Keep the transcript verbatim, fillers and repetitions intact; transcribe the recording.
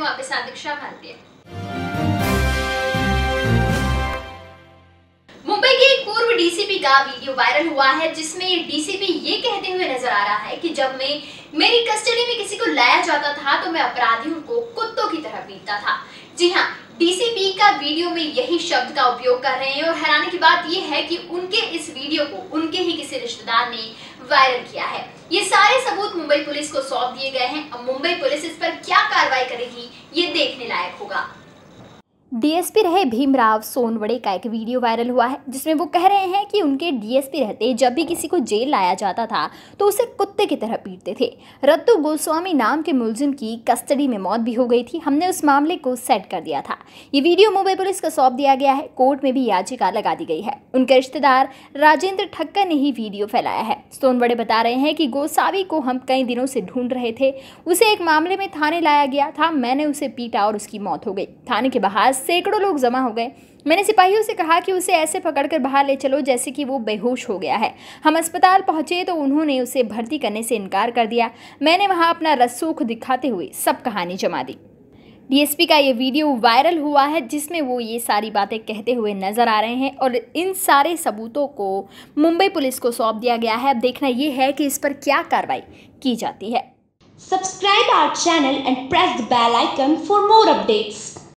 आपके साथ दीक्षा भारतीय। मुंबई के एक पूर्व डीसीपी का वीडियो वायरल हुआ है, जिसमें डीसीपी ये कहते हुए नजर आ रहा है कि जब मैं मेरी कस्टडी में किसी को लाया जाता था तो मैं अपराधियों को कुत्तों की तरह पीटता था। जी हाँ, डीसीपी का वीडियो में यही शब्द का उपयोग कर रहे हैं और हैरानी की बात यह है कि उनके इस वीडियो को उनके ही किसी रिश्तेदार ने वायरल किया है। ये सारे सबूत मुंबई पुलिस को सौंप दिए गए हैं। अब मुंबई पुलिस इस पर क्या कार्रवाई करेगी, ये देखने लायक होगा। डीएसपी रहे भीमराव सोनवड़े का एक वीडियो वायरल हुआ है, जिसमें वो कह रहे हैं कि उनके डीएसपी रहते जब भी किसी को जेल लाया जाता था तो उसे कुत्ते की तरह पीटते थे। रत्तू गोस्वामी नाम के मुलजिम की कस्टडी में मौत भी हो गई थी। हमने उस मामले को सेट कर दिया था। ये वीडियो मुंबई पुलिस को सौंप दिया गया है। कोर्ट में भी याचिका लगा दी गई है। उनके रिश्तेदार राजेंद्र ठक्कर ने ही वीडियो फैलाया है। सोनवड़े बता रहे हैं कि गोसावी को हम कई दिनों से ढूंढ रहे थे। उसे एक मामले में थाने लाया गया था। मैंने उसे पीटा और उसकी मौत हो गई। थाने के बाहर सैकड़ों लोग जमा हो गए। मैंने सिपाहियों से कहा कि उसे ऐसे पकड़कर बाहर ले चलो जैसे कि वो बेहोश हो गया है। हम अस्पताल पहुंचे तो उन्होंने उसे भर्ती करने से इनकार कर दिया। मैंने वहां अपना रसूख दिखाते हुए सब कहानी जमा दी। डीएसपी का ये वीडियो वायरल हुआ है, जिसमें वो ये सारी बातें कहते हुए नजर आ रहे हैं और इन सारे सबूतों को मुंबई पुलिस को सौंप दिया गया है। अब देखना ये है कि इस पर क्या कार्रवाई की जाती है। Subscribe our channel and press the bell icon for more updates.